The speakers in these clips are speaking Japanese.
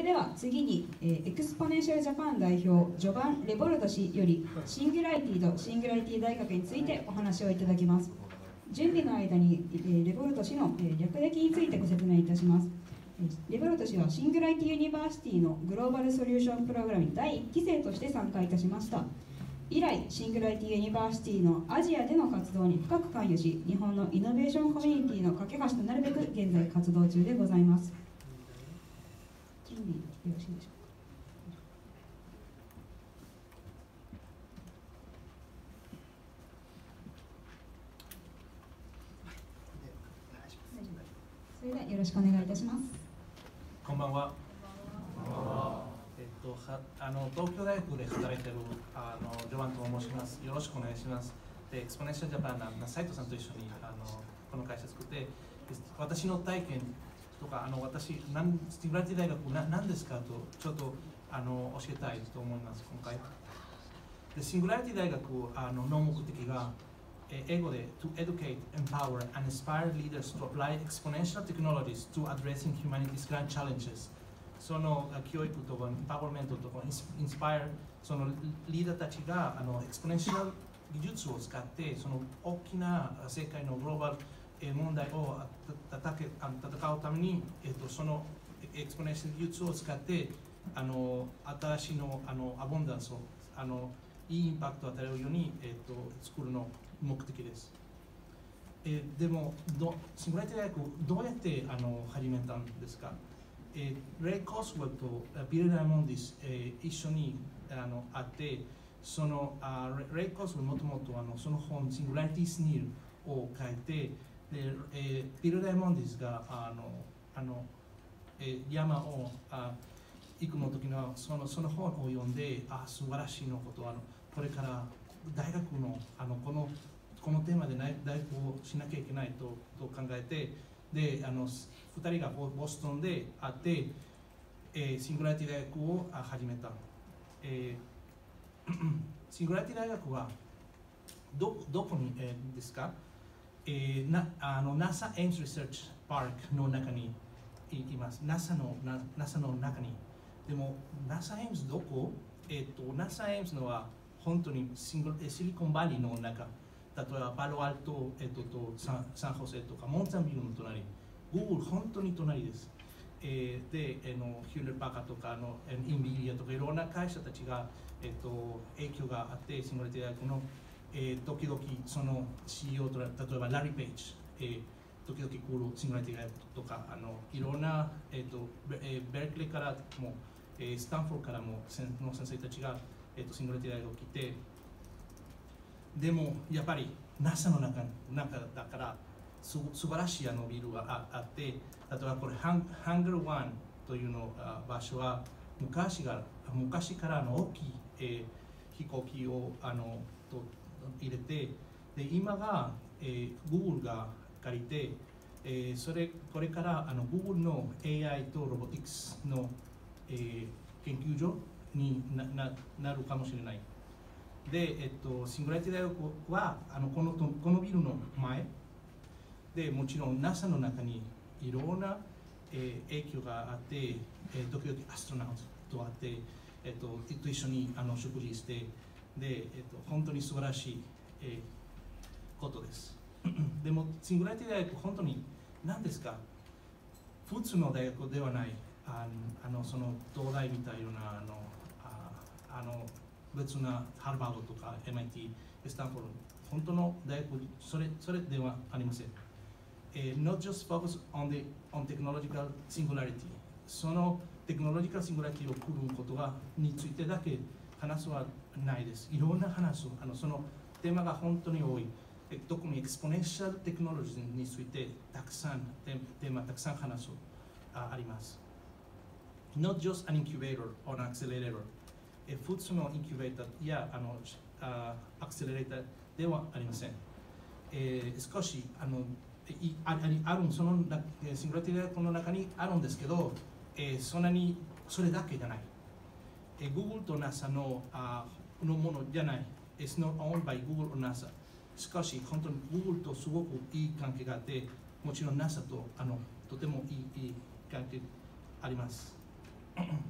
では次に、エクスポネンシャルジャパン代表ジョバン・レボルト氏よりシンギュラリティとシンギュラリティ大学についてお話をいただきます。準備の間に、レボルト氏の、略歴についてご説明いたします。レボルト氏はシンギュラリティユニバーシティのグローバルソリューションプログラムに第1期生として参加いたしました。以来、シンギュラリティユニバーシティのアジアでの活動に深く関与し、日本のイノベーションコミュニティの架け橋となるべく現在活動中でございます。準備よろしいでしょうか。それではよろしくお願いいたします。 こんばんは。東京大学で働いているジョバンと申します。よろしくお願いします。で、エクスポネンシャルジャパンの斉藤さんと一緒にこの会社を作って、私の体験とか私シンギュラリティ大学何ですかとちょっと教えたいと思います。今回でシンギュラリティ大学の目的が英語で To educate, empower and inspire leaders to apply exponential technologies to addressing humanity's grand challenges。その教育とかエンパワーメントとかインスパイア、そのリーダーたちがエクスポネンシャル技術を使ってその大きな世界のグローバル問題を戦うために、そのエクスポネンシャル技術を使って新しいアボンダンスをいいインパクトを与えるように、作るの目的です。でもシンギュラリティ大学どうやって始めたんですか。レイ・コスウェルとビル・ダイモンディス、一緒に会ってそのレイ・コスウェルもともとその本シンギュラリティ・スニールを書いてで、ビル・ダイモンディスが山を行くの時のその本を読んで素晴らしいのことこれから大学のこのテーマで大学をしなきゃいけないと考えてで2人がボストンで会って、シンギュラリティ大学を始めた。シンギュラリティ大学はどこに、ですか、NASA Ames Research Park の中にいます。NASA の中に。でも NASA Ames どこ？NASA Ames のは本当にシリコンバリーの中。例えばパロアルト、サンホセとかモンタンビルの隣。Google 本当に隣です。で、ヒューレッパーカーとかインビリアとかいろんな会社たちが、影響があって、シンギュラリティ大学の、時々その CEO と例えばラリー・ペイジ、時々来るシンギュラリティ大学とかいろんな、ベルクレーからも、スタンフォードからもの先生たちが、シンギュラリティ大学に来て、でもやっぱり NASA の中だから素晴らしいビルがあって、例えばこれハンガーワンという場所は昔から大きい、飛行機を入れて、で今が、Google が借りて、これからGoogle の AI とロボティクスの、研究所になるかもしれない。で、シンギュラリティ大学はこのビルの前でもちろん NASA の中にいろんな、影響があって、時々アストロナウトと会って、と一緒に食事してで、本当に素晴らしい、ことです。でもシンギュラリティ大学本当に何ですか、普通の大学ではないその東大みたいな別なハーバードとか MIT、スタンフォード、本当の大学それではありません。Not just focus on technological singularity。そのテクノロジカルシングラリティを来ることについてだけ話すはないです。いろんな話す。そのテーマが本当に多い。特にエクスポネンシャルテクノロジーについてたくさんテーマたくさん話すあります。Not just an incubator or an accelerator。普通のインキュベーターやアクセレーターではありません。少しあるそのシンギュラリティ大学の中にあるんですけど、そんなにそれだけじゃない。Google と NASA のものじゃない。It's not owned by Google or NASA。しかし本当に Google とすごくいい関係があって、もちろん NASA ととてもいい関係あります。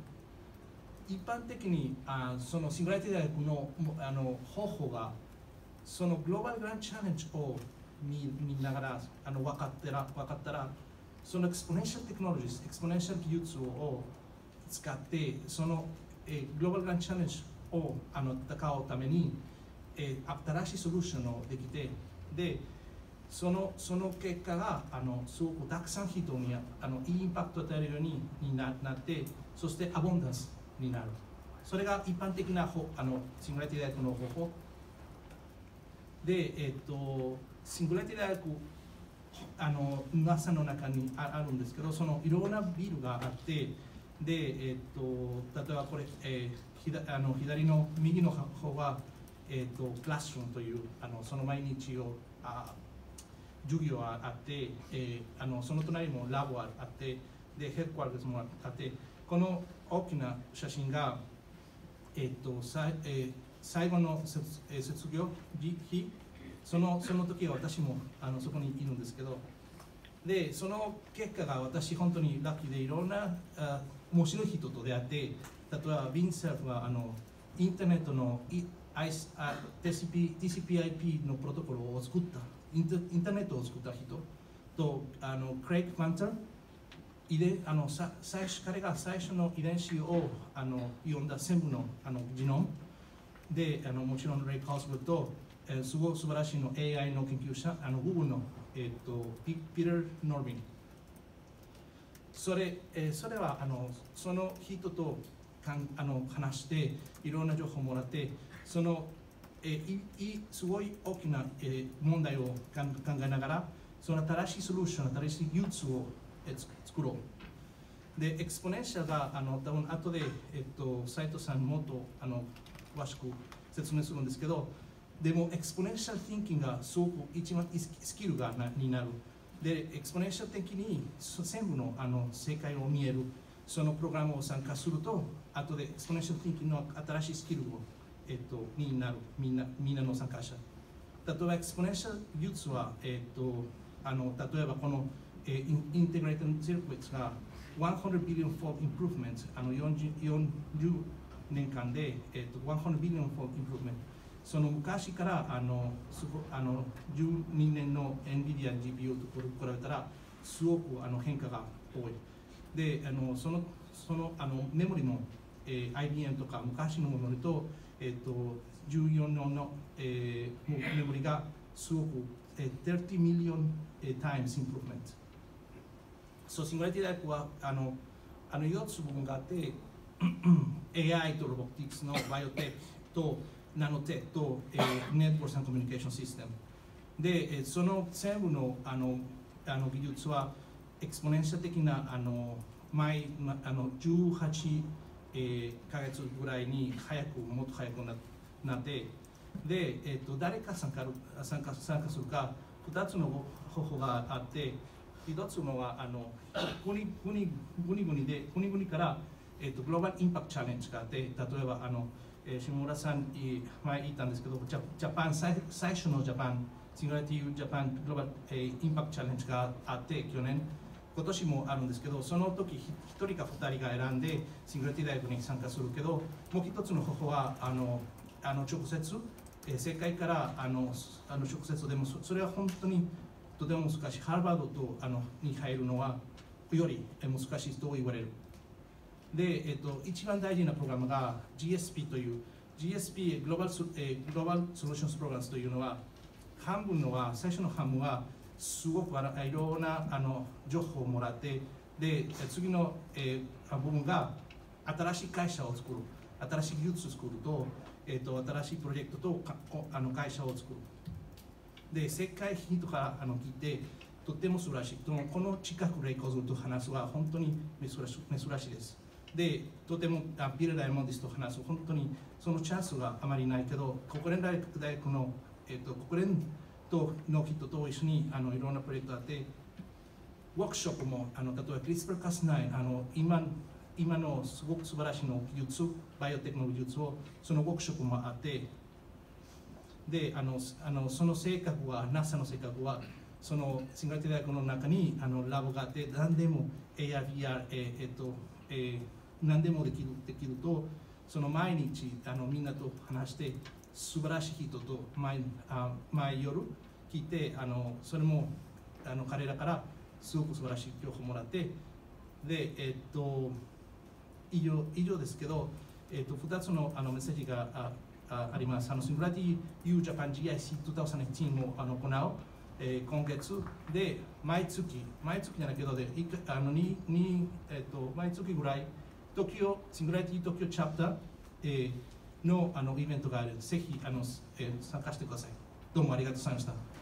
一般的にそのシングラリティ大学の方法がそのグローバルグランドチャレンジを見ながら分かったらそのエクスポネンシャルテクノロジー、エクスポネンシャル技術を使ってその、グローバルグランドチャレンジを戦うために、新しいソリューションをできて、でその結果がすごくたくさん人にいいインパクトを与えるようになって、そしてアボンダンスになる。それが一般的なシングラリティ大学の方法で、シングラリティ大学NASA の中にあるんですけど、そのいろんなビルがあって、で、例えばこれ、左の右の方は、クラスルームというその毎日を授業があって、その隣にもラボがあって、でヘッドクワーターズもあって、この大きな写真が、最後の卒業日、その時は私もそこにいるんですけど、でその結果が私本当にラッキーで、いろんな面白い人と出会って、例えばビンセルフはインターネットのTCP/IP のプロトコルを作った、インターネットを作った人とクレイグ・ファンター、彼が最初の遺伝子を読んだ全部のジノムで、もちろんレイ・カースブとすごい素晴らしいの AI の研究者、Google の、ピーター・ノルビン。それはその人と話していろんな情報をもらって、そのすごい大きな問題を考えながら、その新しいソリューション、新しい技術を作ろう。で、エクスポネンシャルが多分後で斉藤さんもっと詳しく説明するんですけど、でもエクスポネンシャル・ティンキングがすごく一番スキルになる。で、エクスポネンシャル的に全部の世界を見えるそのプログラムを参加すると、後でエクスポネンシャル・ティンキングの新しいスキルを、になる、みんなの参加者。例えばエクスポネンシャル技術は、例えばこのインテグレーティブ・セルクイッツが100 billion fold improvement、40年間で、100 billion fold improvement。その昔から12年の NVIDIA GPU と比べたらすごく変化が多い。で、そのメモリも、IBM とか昔のメモリと、14の、メモリがすごく、30 million times improvement。そう、シングラリティ大学は4つ部分があって、AI とロボティクスのバイオテックとナノテックと、ネットワークコミュニケーションシステムで、その全部の技術はエクスポネンシャル的な18ヶ月ぐらいにもっと早くなって、で、誰が参加するか2つの方法があって、1つのは国々から、グローバルインパクトチャレンジがあって、例えば下村さん前言ったんですけど、ジャパン最初のジャパンシングラリティジャパングローバルインパクトチャレンジがあって、今年もあるんですけど、その時1人か2人が選んでシングラリティ大学に参加するけど、もう一つの方法は直接世界から直接でも、それは本当にとても難しい。ハーバードに入るのはより難しいと言われる。で、一番大事なプログラムが GSP という GSP グローバルソリューションズプログラムというのは、最初の半分はすごくいろんな情報をもらって、で次の、部分が新しい会社を作る、新しい技術を作ると、新しいプロジェクトと会社を作る。で、世界人から聞いてとっても素晴らしい。この近くレイコズと話すは本当に珍しいです。で、とてもビル・ダイモンディスと話す、本当にそのチャンスがあまりないけど、国連大学の、国連の人と一緒にいろんなプロジェクトがあって、ワークショップも例えばクリスプル・カスナイ、今のすごく素晴らしいの技術、バイオテクノ技術をそのワークショップもあって、でその性格は NASA の性格はそのシングラリティ大学の中にラボがあって、何でも AR、VR、 何でもできると、その毎日みんなと話して素晴らしい人と毎夜聞いてそれも彼らからすごく素晴らしい情報をもらって、で、以上ですけど、2つのメッセージがあります。シングラリティ U Japan GIC2018 を行う、今月で毎月じゃないけどで毎月ぐらいシングラリティ東京チャプターのイベントがある。ぜひ参加してください。どうもありがとうございました。